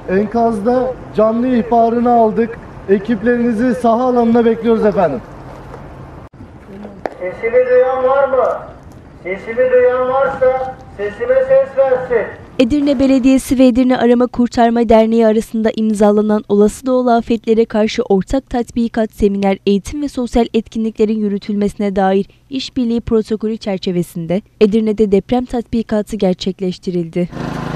Enkazda canlı ihbarını aldık. Ekiplerinizi saha alanına bekliyoruz efendim. Sesimi duyan var mı? Sesimi duyan varsa sesime ses versin. Edirne Belediyesi ve Edirne Arama Kurtarma Derneği arasında imzalanan olası doğal afetlere karşı ortak tatbikat, seminer, eğitim ve sosyal etkinliklerin yürütülmesine dair işbirliği protokolü çerçevesinde Edirne'de deprem tatbikatı gerçekleştirildi.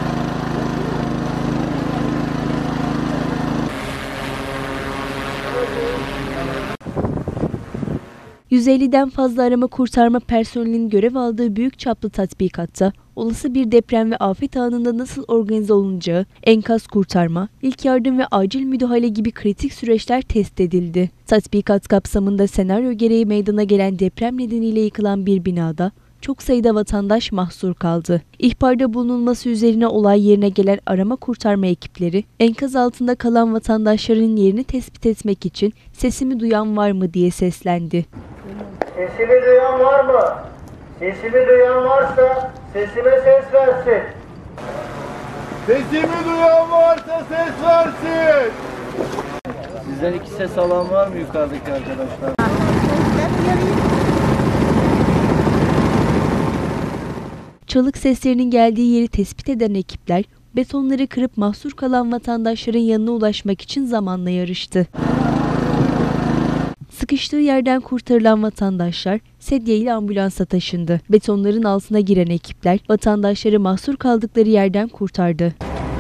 %50'den fazla arama kurtarma personelinin görev aldığı büyük çaplı tatbikatta olası bir deprem ve afet anında nasıl organize olunacağı, enkaz kurtarma, ilk yardım ve acil müdahale gibi kritik süreçler test edildi. Tatbikat kapsamında senaryo gereği meydana gelen deprem nedeniyle yıkılan bir binada çok sayıda vatandaş mahsur kaldı. İhbarda bulunulması üzerine olay yerine gelen arama kurtarma ekipleri, enkaz altında kalan vatandaşların yerini tespit etmek için "Sesimi duyan var mı?" diye seslendi. Sesimi duyan var mı? Sesimi duyan varsa sesime ses versin. Sesimi duyan varsa ses versin. Sizden iki ses alan var mı yukarıdaki arkadaşlar? Çalık seslerinin geldiği yeri tespit eden ekipler, betonları kırıp mahsur kalan vatandaşların yanına ulaşmak için zamanla yarıştı. Sıkıştığı yerden kurtarılan vatandaşlar sedye ile ambulansa taşındı. Betonların altına giren ekipler vatandaşları mahsur kaldıkları yerden kurtardı.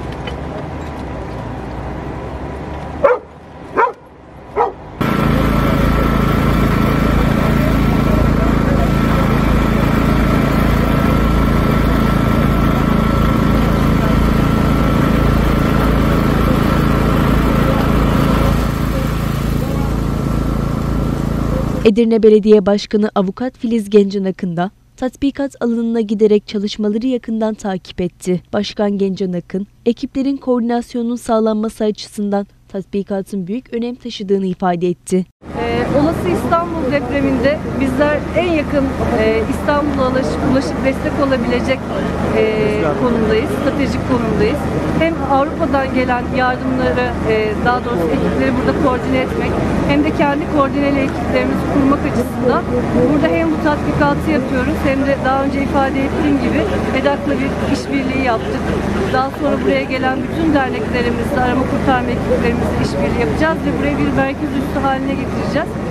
Edirne Belediye Başkanı Avukat Filiz Gencan Akın da tatbikat alanına giderek çalışmaları yakından takip etti. Başkan Gencan Akın, ekiplerin koordinasyonunun sağlanması açısından tatbikatın büyük önem taşıdığını ifade etti. Olası İstanbul depreminde bizler en yakın İstanbul'a ulaşıp destek olabilecek konumdayız, stratejik konumdayız. Hem Avrupa'dan gelen yardımları, daha doğrusu ekipleri burada koordine etmek, hem de kendi koordineli ekiplerimizi kurmak açısından burada hem bu tatbikatı yapıyoruz, hem de daha önce ifade ettiğim gibi EDAK'la bir işbirliği yaptık. Daha sonra buraya gelen bütün derneklerimizle, arama kurtarma ekiplerimizle işbirliği yapacağız ve burayı bir merkez üssü haline getireceğiz.